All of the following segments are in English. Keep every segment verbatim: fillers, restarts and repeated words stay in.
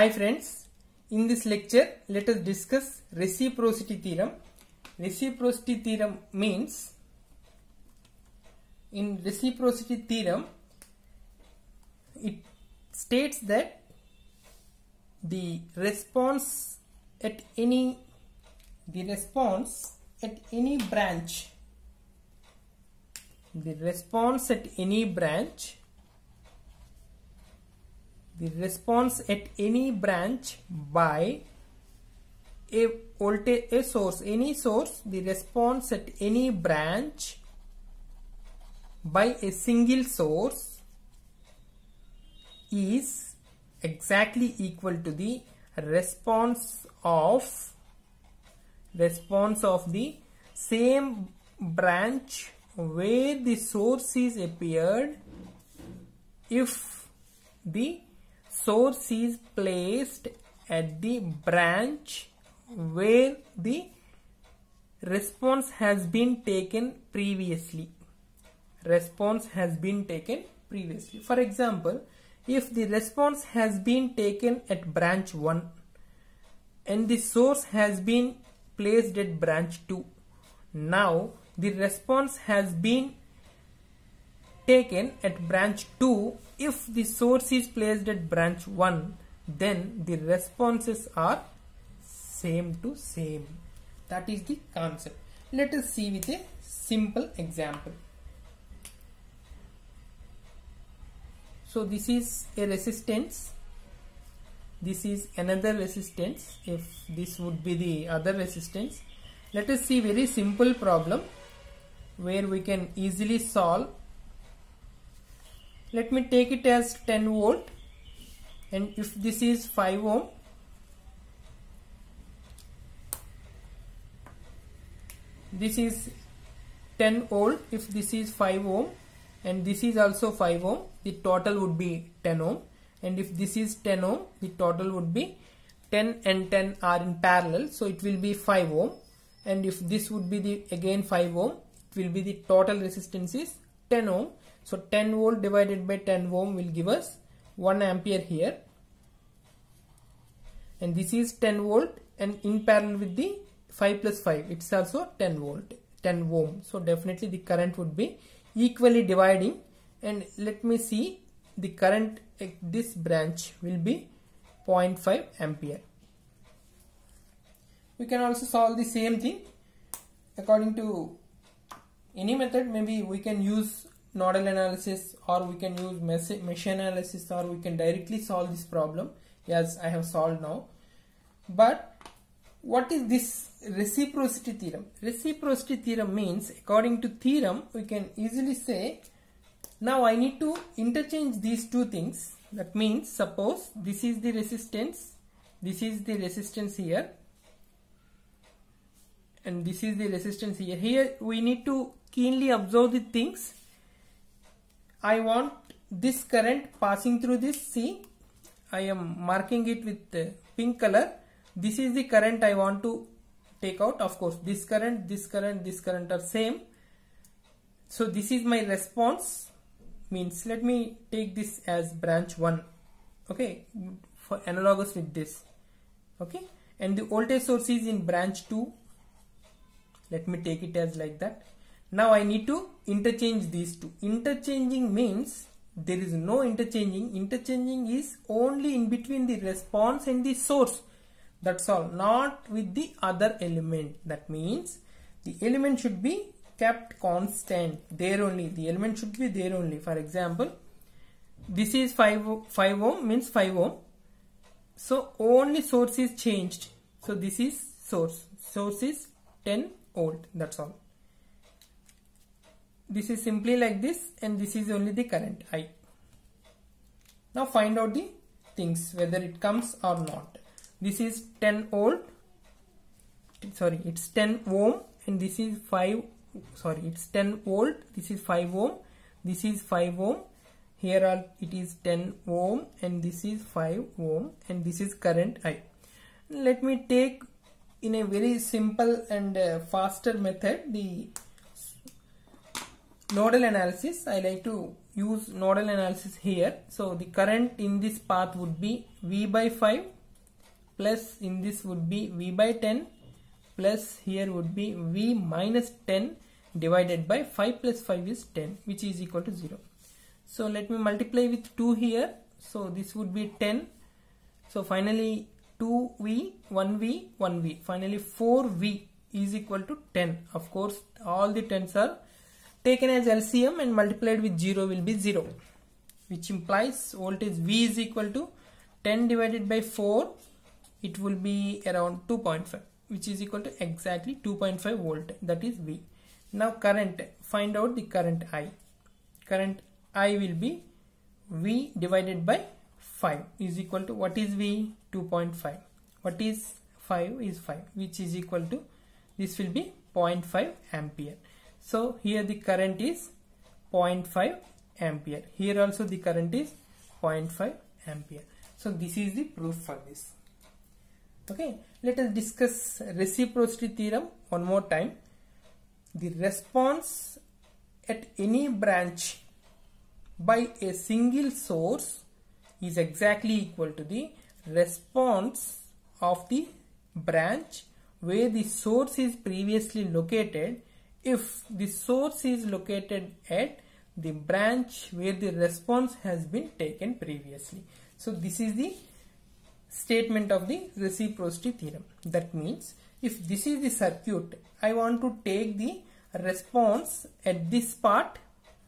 Hi friends, in this lecture let us discuss reciprocity theorem. Reciprocity theorem means, in reciprocity theorem it states that the response at any the response at any branch the response at any branch the response at any branch by a voltage a source any source the response at any branch by a single source is exactly equal to the response of response of the same branch where the source is appeared if the source is placed at the branch where the response has been taken previously. Response has been taken previously. For example, if the response has been taken at branch one and the source has been placed at branch two, now the response has been taken at branch two. If the source is placed at branch one, then the responses are same to same. That is the concept. Let us see with a simple example. So this is a resistance, this is another resistance. If this would be the other resistance, let us see very simple problem where we can easily solve. Let me take it as ten volt, and if this is five ohm, this is ten volt. If this is five ohm and this is also five ohm, the total would be ten ohm, and if this is ten ohm, the total would be ten and ten are in parallel, so it will be five ohm, and if this would be the again five ohm, it will be the total resistance is ten ohm. So ten volt divided by ten ohm will give us one ampere here, and this is ten volt, and in parallel with the five plus five, it's also ten volt, ten ohm. So definitely the current would be equally dividing, and let me see, the current at this branch will be zero point five ampere. We can also solve the same thing according to any method. Maybe we can use nodal analysis, or we can use mesh, mesh analysis, or we can directly solve this problem as I have solved now. But what is this reciprocity theorem? Reciprocity theorem means, according to theorem, we can easily say, now I need to interchange these two things. That means, suppose this is the resistance, this is the resistance here, and this is the resistance here. Here we need to keenly observe the things. I want this current passing through this. See, I am marking it with uh, pink color. This is the current I want to take out. Of course, this current, this current, this current are same. So this is my response. Means, let me take this as branch one. Okay, for analogous with this. Okay, and the voltage source is in branch two. Let me take it as like that. Now I need to interchange these two. Interchanging means there is no interchanging. Interchanging is only in between the response and the source. That's all, not with the other element. That means the element should be kept constant. There only, the element should be there only. For example, this is five ohm means five ohm. So only source is changed. So this is source. Source is ten volt. That's all. This is simply like this, and this is only the current I. Now find out the things, whether it comes or not. This is ten volt, sorry, it's ten ohm, and this is five, sorry, it's ten volt, this is five ohm, this is five ohm, here are, it is ten ohm, and this is five ohm, and this is current I. Let me take in a very simple and uh, faster method the nodal analysis. I like to use nodal analysis here. So the current in this path would be V by five plus in this would be v by ten plus here would be v minus ten divided by five plus five is ten, which is equal to zero. So let me multiply with two here. So this would be ten. So finally two v, one v, one v. Finally four v is equal to ten. Of course all the tens are taken as L C M and multiplied with zero will be zero, which implies voltage V is equal to ten divided by four. It will be around two point five, which is equal to exactly two point five volt. That is V. Now current, find out the current I. Current I will be V divided by five is equal to, what is V? two point five. What is five? Is five, which is equal to, this will be zero point five ampere. So here the current is zero point five ampere. Here also the current is zero point five ampere. So this is the proof for this. Okay, let us discuss reciprocity theorem one more time. The response at any branch by a single source is exactly equal to the response of the branch where the source is previously located if the source is located at the branch where the response has been taken previously. So this is the statement of the reciprocity theorem. That means if this is the circuit, I want to take the response at this part,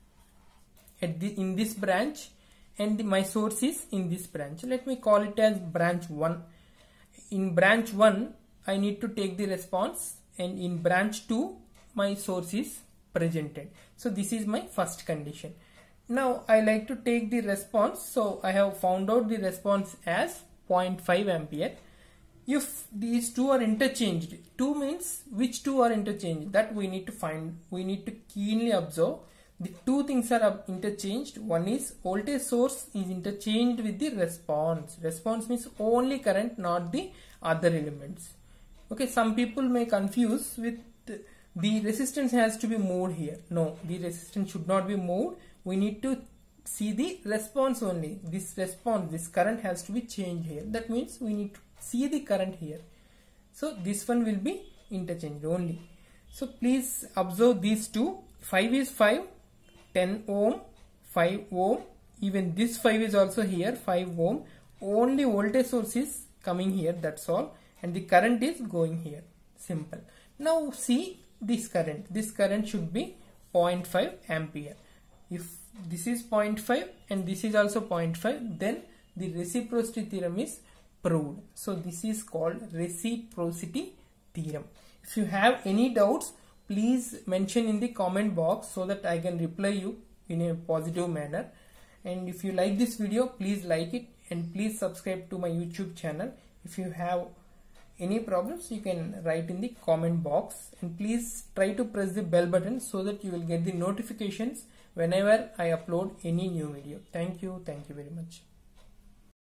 at the in this branch, and the, my source is in this branch. Let me call it as branch one. In branch one I need to take the response, and in branch two my source is presented. So this is my first condition. Now I like to take the response, so I have found out the response as zero point five ampere. If these two are interchanged, two means which two are interchanged, that we need to find, we need to keenly observe. The two things are interchanged. One is voltage source is interchanged with the response. Response means only current, not the other elements. Okay, some people may confuse with the resistance has to be moved here. No, the resistance should not be moved. We need to see the response only. This response, this current has to be changed here. That means we need to see the current here. So this one will be interchanged only. So please observe these two. five is five, ten ohm, five ohm. Even this five is also here, five ohm. Only voltage source is coming here, that's all. And the current is going here. Simple. Now see this current. This current should be zero point five ampere. If this is zero point five and this is also zero point five, then the reciprocity theorem is proved. So this is called reciprocity theorem. If you have any doubts, please mention in the comment box so that I can reply you in a positive manner. And if you like this video, please like it and please subscribe to my YouTube channel. If you have any problems, you can write in the comment box, and please try to press the bell button so that you will get the notifications whenever I upload any new video. Thank you. Thank you very much.